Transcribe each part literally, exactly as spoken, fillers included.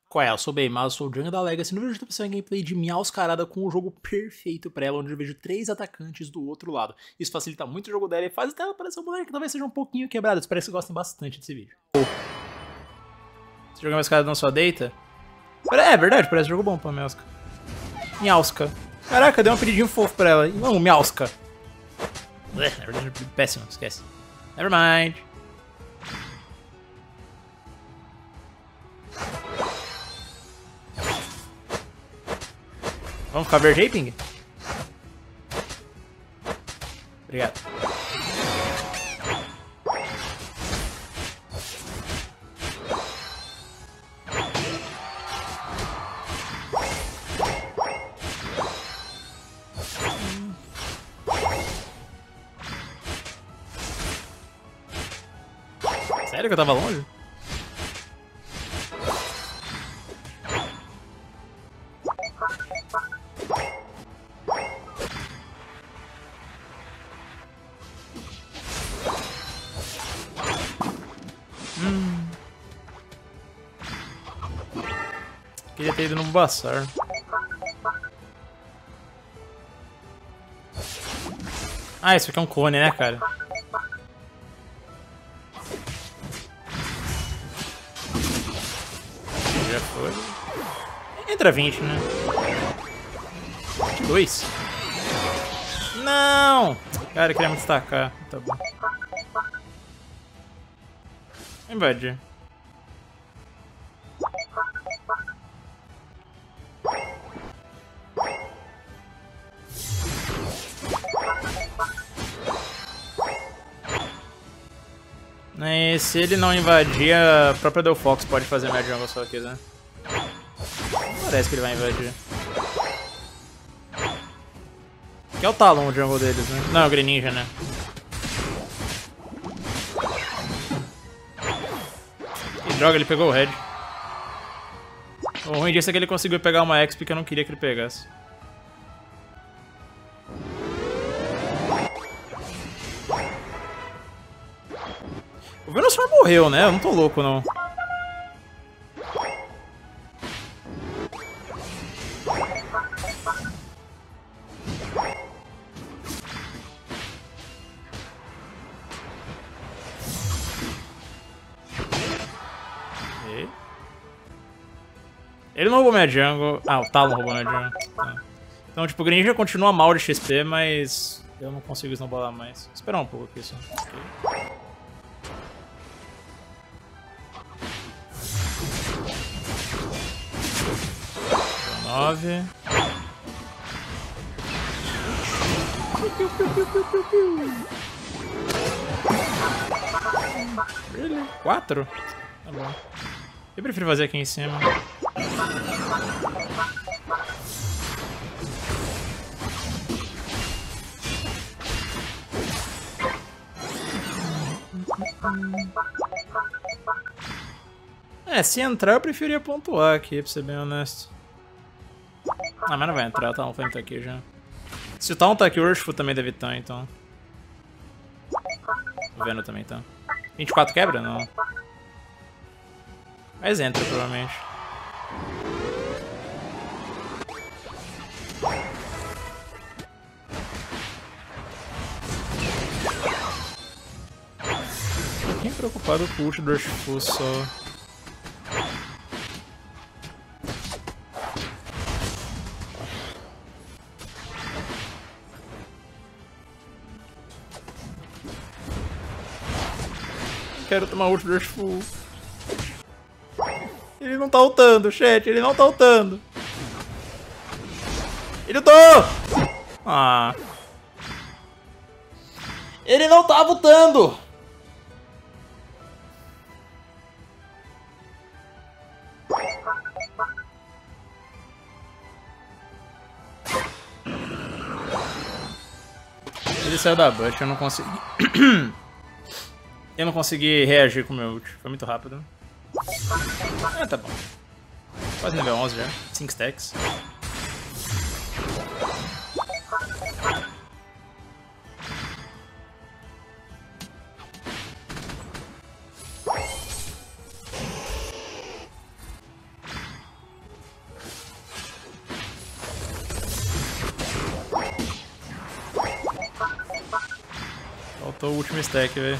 Qual é? Eu sou bem, mas eu sou o Jungle da Legacy. No vídeo de opção gameplay de Meowscarada com o jogo perfeito pra ela, onde eu vejo três atacantes do outro lado. Isso facilita muito o jogo dela e faz até ela parecer um boneco que talvez seja um pouquinho quebrado. Espero que vocês gostem bastante desse vídeo. Você joga Meowscarada na sua deita? É verdade, parece um jogo bom pra Meowsca. Meowsca. Caraca, deu um pedidinho fofo pra ela. Não, Meowsca. Na verdade, é péssimo, esquece. Nevermind. Vamos ficar verde aí, Ping? Obrigado. Sério que eu tava longe? Hum. Queria ter ido no Bulbasaur. Ah, isso aqui é um clone, né, cara? Já foi. Entra vinte, né? Dois. Não! Cara, eu queria muito destacar. Tá bom. Invadir. E se ele não invadir, a própria Delphox pode fazer minha jungle se ela quiser. Parece que ele vai invadir. Que é o Talon o jungle deles, né? Não, é o Greninja, né? Que droga, ele pegou o Red. O ruim disso é que ele conseguiu pegar uma X P que eu não queria que ele pegasse. O Venusaur morreu, né? Eu não tô louco, não. E? Ele não roubou minha jungle. Ah, o Talon roubou minha jungle. Tá. Então, tipo, o Greninja continua mal de X P, mas eu não consigo snowballar mais. Vou esperar um pouco aqui só. Okay. nove. Really? quatro? Tá bom. Eu prefiro fazer aqui em cima. É, se entrar eu preferia pontuar aqui, pra ser bem honesto. Ah, mas não vai entrar, o Talon foi tá aqui já. Se o Talon tá aqui, o Urshifu também deve estar, então. O Venom também tá. vinte e quatro quebra? Não. Mas entra, provavelmente. Fiquei preocupado com o ult do Urshifu só. Quero tomar ult do Urshifu. Ele não tá ultando, chat. Ele não tá ultando. Ele ultou! Ah. Ele não tava ultando! Ele saiu da bush, eu não consegui. Eu não consegui reagir com o meu ult, foi muito rápido. Ah, tá bom. Quase nível onze já, cinco stacks. Faltou o último stack, velho.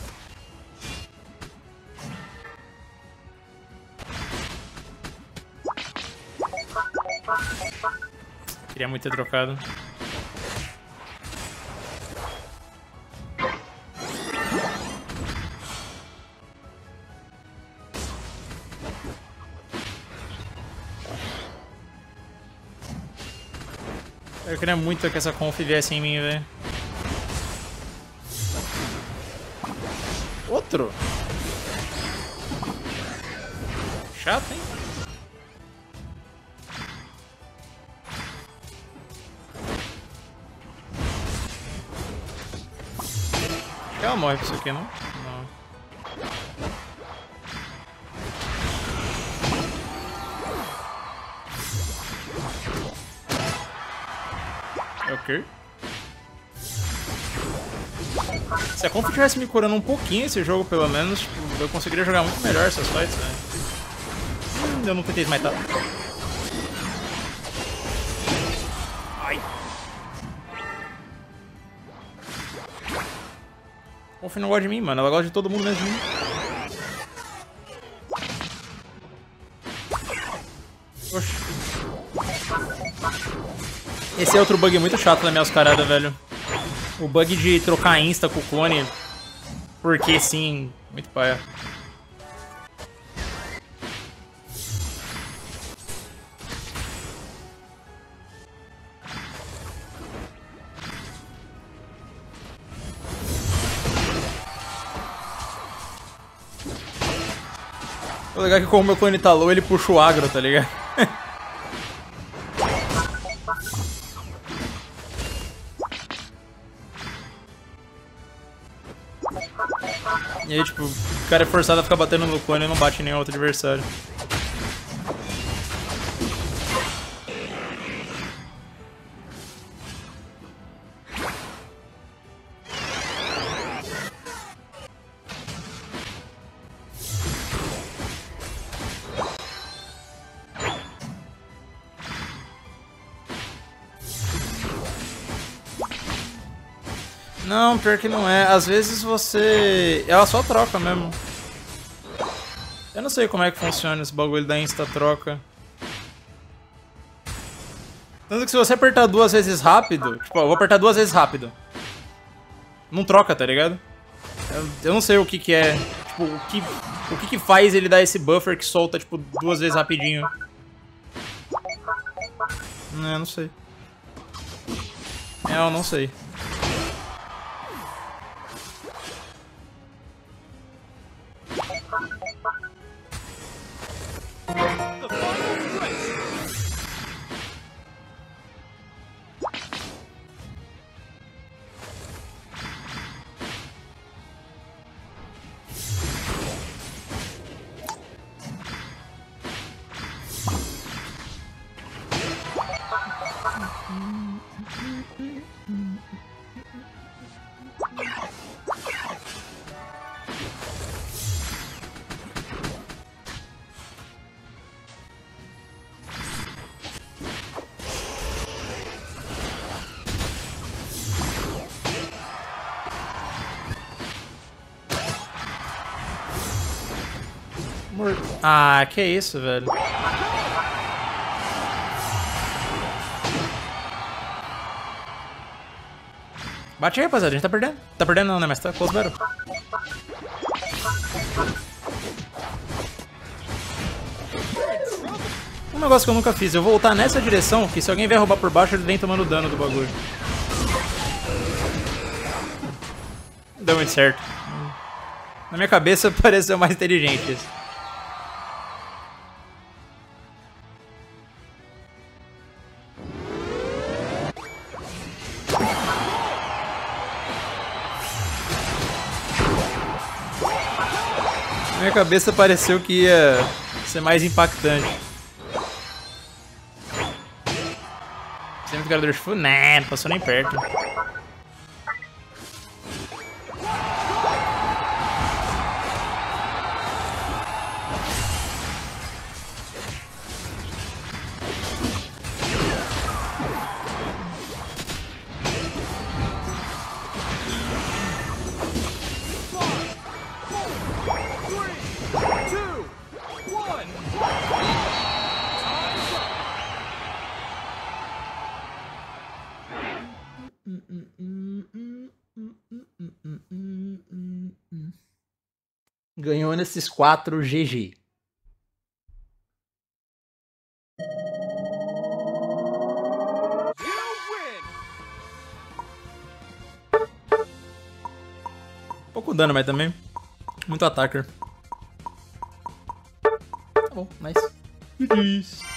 Queria muito ter trocado. Eu queria muito que essa conf viesse em mim, velho. Outro? Chato, hein? Acho que ela morre com isso aqui, não? Não. Ok. Se a Conf tivesse me curando um pouquinho esse jogo, pelo menos, tipo, eu conseguiria jogar muito melhor essas fights, né? Hum, eu não tentei smitar. Ai. Conf não gosta de mim, mano. Ela gosta de todo mundo menos de mim. Oxi. Esse é outro bug muito chato da minha oscarada, velho. O bug de trocar insta com o clone. Porque sim, muito paia. O legal é que como o meu clone tá low, ele puxa o agro, tá ligado? E aí, tipo, o cara é forçado a ficar batendo no clone e não bate em nenhum outro adversário. Não, pior que não é. Às vezes você... Ela só troca mesmo. Eu não sei como é que funciona esse bagulho da insta-troca. Tanto que se você apertar duas vezes rápido... Tipo, eu vou apertar duas vezes rápido. Não troca, tá ligado? Eu, eu não sei o que que é... Tipo, o que, o que que faz ele dar esse buffer que solta, tipo, duas vezes rapidinho. Não, eu não sei. É, eu não sei. Ah, que isso, velho. Bate aí, rapaziada. A gente tá perdendo. Tá perdendo não, né? Mas tá close battle. Um negócio que eu nunca fiz. Eu vou voltar nessa direção, que se alguém vier roubar por baixo, ele vem tomando dano do bagulho. Não deu muito certo. Na minha cabeça pareceu mais inteligente isso. Na minha cabeça pareceu que ia ser mais impactante. Você muito cara do Urshifu? Né, não passou nem perto. Ganhou nesses quatro, G G. Pouco dano, mas também muito attacker. Tá bom, nice.